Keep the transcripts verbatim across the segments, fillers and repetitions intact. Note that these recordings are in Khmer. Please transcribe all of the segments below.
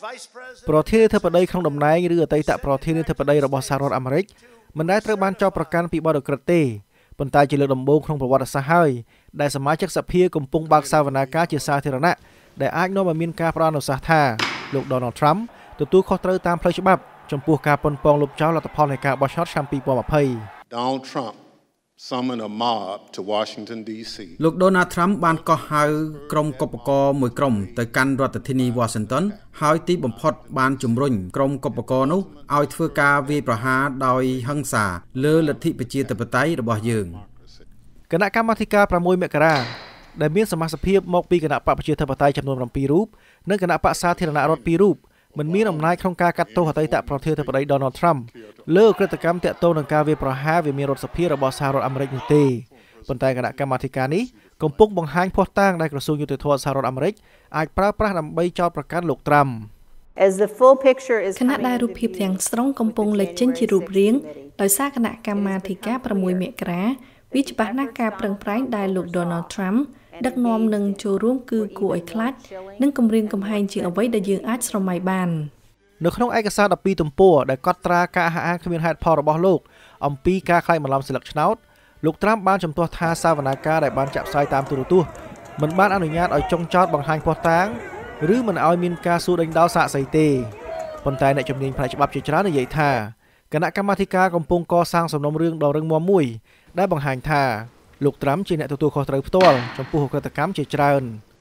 ប្រធានាធិបតីក្នុងតំណែងឬអតីតប្រធានាធិបតីរបស់សហរដ្ឋអាមេរិកមិនដែលត្រូវបានចោទប្រកាន់ពីបទឧក្រិដ្ឋទេប៉ុន្តែជាលើកដំបូងក្នុងប្រវត្តិសាស្ត្រហើយដែលសមាជិកសភាកំពុងបើកសវនាការជាសាធារណៈដែលអាចនាំឲ្យមានការផ្ដល់អនុសាសន៍ថាលោក Donald Trump ទទួលខុសត្រូវតាមផ្លូវច្បាប់ចំពោះការប៉ុនប៉ងលុបចោលលទ្ធផលនៃការបោះឆ្នោតឆ្នាំtwenty twenty Donald Trump summon a mob to Washington ឌី ซีលោក Donald Trump បានកោះហៅក្រុមគឧបករមួយក្រុមទៅកាន់រដ្ឋធានី Washington ហើយទីបំផុតបានជំរុញក្រុមគឧបករនោះឲ្យធ្វើការវាយប្រហារដោយហិង្សាលើលទ្ធិប្រជាធិបតេយ្យរបស់យើងគណៈកម្មាធិការsixមករាដែលមានសមាជិកភាពមកពីគណៈបកប្រជាធិបតេយ្យចំនួនsevenរូបនិងគណៈបកសាធារណរដ្ឋtwoរូបមិនមានអំណាចក្នុងការកាត់ទោសអតីតប្រធានាធិបតី Donald Trump លើអក្រិតកម្មតាក់ទងនឹងការវាយប្រហារវាមានរដ្ឋសភារបស់សហរដ្ឋអាមេរិកនោះទេប៉ុន្តែគណៈកម្មាធិការនេះកំពុងបង្ហាញភស្តុតាងដែលក្រសួងយុតិធម៌សហរដ្ឋអាមេរិកអាចប្រើប្រាស់ដើម្បីចោទប្រកាន់លោក Trump គណៈដែលរូបភាពទាំងស្រុងកំពុងលេចចេញជារូបរាងដោយសារគណៈកម្មាធិការsixមករាវាច្បាស់ណាស់ការប្រឹងប្រែងដែលលោក Donald Trump ដឹកនាំនឹងចូលរួមគឺគួរឲ្យខ្លាចនិងគំរាមកំហែងជាអ្វីដែលយើងអាចស្រមៃបាននៅក្នុងឯកសារtwelveទំព័រដែលកត់ត្រាការអះអាងគ្មានហេតុផលរបស់លោកអំពីការខ្លាចបន្លំស្លឹកឆ្នោតលោក Trump បានជំទាស់ថាសវនាការដែលបានចាក់ផ្សាយតាមទូរទស្សន៍មិនបានអនុញ្ញាតឲ្យចុងចោតបង្ហាញភស្តុតាងឬមិនឲ្យមានការសួរដេញដោលសាកសីទេប៉ុន្តែអ្នកជំនាញផ្នែកច្បាប់ជាច្រើននិយាយថាគណៈកម្មាធិការកំពុងកសាងសំណុំរឿងដ៏រឹងមាំមួយដែលបង្ហាញថាលោក Trump ជាអ្នកទទួលខុសត្រូវផ្ទាល់ចំពោះអក្រិតកម្មជាច្រើន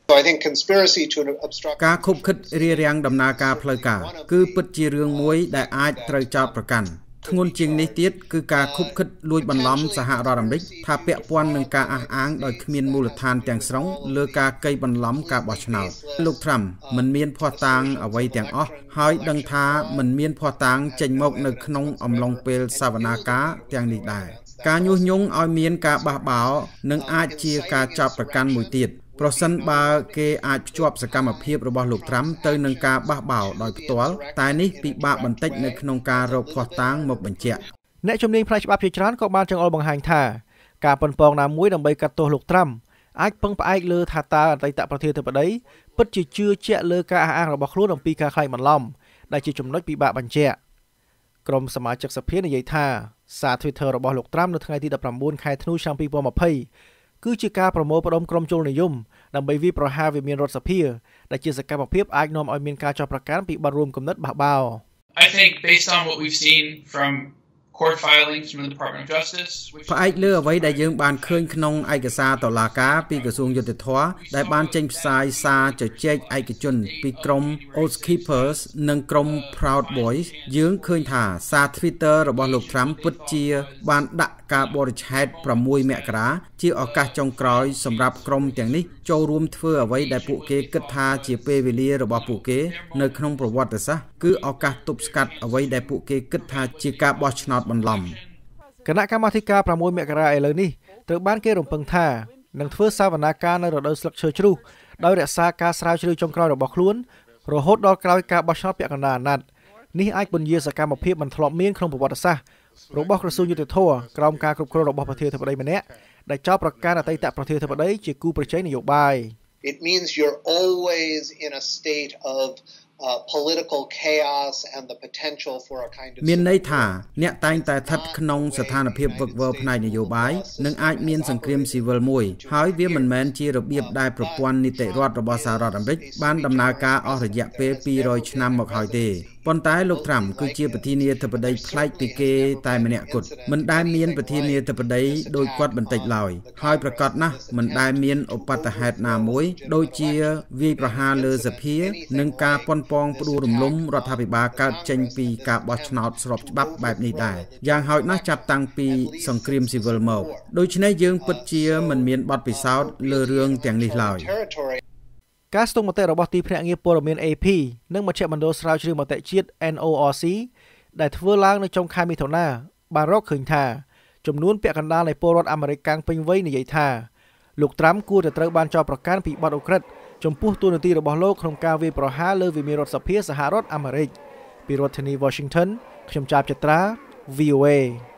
ការខុបខិតរារាំងដំណើរការផ្លូវការគឺពិតជារឿងមួយដែលអាចត្រូវចោទប្រកាន់ធ្ងន់ជាងនេះទៀតគឺការខុបខិតលួចបន្លំសហរដ្ឋអាមេរិកថាពាក់ព័ន្ធនឹងការអះអាងដោយគ្មានមូលដ្ឋានទាំងស្រុងលើការកេងបន្លំការបោះឆ្នោតលោក Trump មិនមានភស្តុតាងអ្វីទាំងអស់ហើយដឹងថាមិនមានភស្តុតាងចេញមកនៅក្នុងអំឡុងពេលសវនាការទាំងនេះដែរការញុះញង់ឲ្យមានការបះបោរនឹងអាចជាការចោទប្រកាន់មួយទៀតប្រសិនបើគេអាចភ្ជាប់សកម្មភាពរបស់លោក Trump ទៅនឹងការបះបោរដោយផ្ទាល់តែនេះពិបាកបន្តិចនៅក្នុងការរកភស្តុតាងមកបញ្ជាក់អ្នកជំនាញផ្នែកច្បាប់ជាច្រើនក៏បានចង្អុលបង្ហាញថាការប៉ុនប៉ងណាមួយដើម្បីកាត់ទោសលោក Trump អាចពឹងផ្អែកលើថាតើអតីតប្រធានាធិបតីពិតជាជឿជាក់លើការអះអាងរបស់ខ្លួនអំពីការខ្លាចបន្លំដែលជាចំណុចពិបាកបញ្ជាក់ក្រុមសមាជិកសភានិយាយថាសារ Twitter របស់លោក Trump នៅថ្ងៃទីnineteenខែធ្នូឆ្នាំtwenty twentyគឺជាការប្រមូលផ្ដុំក្រុមជលនិយមដើម្បីវាយប្រហារវាមានរដ្ឋសភាដែលជាសកម្មភាពអាចនាំឲ្យមានការចោទប្រកាន់ពីបទរួមគំនិតបះបោរ I think based on what we've seen from court filings from the Department of Justice ផ្អែកលើអ្វីដែលយើងបានឃើញក្នុងឯកសារតុលាការពីក្រសួងយុត្តិធម៌ដែលបានចេញផ្សាយសារជជែកឯកជនពីក្រុម Oath Keepers និងក្រុម Proud Boys យើងឃើញថាសារ Twitter របស់លោក Trump ពិតជាបានដាក់ការបរិច្ឆេទsixមករាជាឱកាសចុងក្រោយសម្រាប់ក្រុមទាំងនេះចូលរួមធ្វើអ្វីដែលពួកគេគិតថាជាពេលវេលារបស់ពួកគេនៅក្នុងប្រវត្តិសាស្ត្រគឺឱកាសទប់ស្កាត់អ្វីដែលពួកគេគិតថាជាការបោះឆ្នោតបន្លំគណៈកម្មាធិការsixមករាឥឡូវនេះត្រូវបានគេរំពឹងថានឹងធ្វើសវនាការនៅរដូវស្លឹកឈើជ្រុះដោយរក្សាការស្រាវជ្រាវចុងក្រោយរបស់ខ្លួនរហូតដល់ក្រោយការបោះឆ្នោតពាក់កណ្ដាលអាណត្តិនេះអាចពន្យាសកម្មភាពមិនធ្លាប់មានក្នុងប្រវត្តិសាស្ត្ររបស់ក្រសួងយុតិធធម៌ក្រោមការគ្រប់គ្រងរបស់ប្រធានាធិបតីម្នាក់ដែលចោទប្រកាន់អតីតប្រធានាធិបតីជាគូប្រជែងនយោបាយ It means you're always in a state of uh, political chaos and the potential for a kind of មានន័យថាអ្នកតែងតែស្ថិតក្នុងស្ថានភាពវឹកវរផ្នែកនយោបាយនិងអាចមានសង្គ្រាមស៊ីវិលមួយហើយវាមិនមែនជារបៀបដែលប្រព័ន្ធនីតិរដ្ឋរបស់សហរដ្ឋអាមេរិកបានដំណើរការអស់រយៈពេលtwo hundredឆ្នាំមកហើយទេប៉ុន្តែលោក Trump គឺជាប្រធានាធិបតីប្លែកពីគេតែម្នាក់គត់មិនដែលមានប្រធានាធិបតីដូចគាត់បន្តិចឡើយហើយប្រកាសណាស់មិនដែលមានឧបទ្ទហេតុណាមួយដូចជាវាយប្រហារលើសភានិងការប៉ុនប៉ងផ្ដួលរំលំរដ្ឋាភិបាលកើតចេញពីការបោះឆ្នោតស្របច្បាប់បែបនេះដែរយ៉ាងហោចណាស់ចាប់តាំងពីសង្គ្រាមស៊ីវិលមកដូច្នេះយើងពិតជាមិនមានបទពិសោធន៍លើរឿងទាំងនេះឡើយការស្ទង់មតិរបស់ទីភ្នាក់ងារព័ត៌មាន A P និងមជ្ឈមណ្ឌលស្រាវជ្រាវមតិជាតិ N O R C ដែលធ្វើឡើងនៅចុងខែមិថុនាបានរកឃើញថាចំនួនពាក់កណ្ដាលនៃពលរដ្ឋអាមេរិកកាំងពេញវ័យនិយាយថាលោក Trump គួរតែត្រូវបានចោទប្រកាន់ពីបទឧក្រិដ្ឋចំពោះតួនាទីរបស់លោកក្នុងការវាយប្រហារលើវិមានរដ្ឋសភាសហរដ្ឋអាមេរិកពីរដ្ឋធានី Washington ខ្ញុំចាប់ចត្រា V O A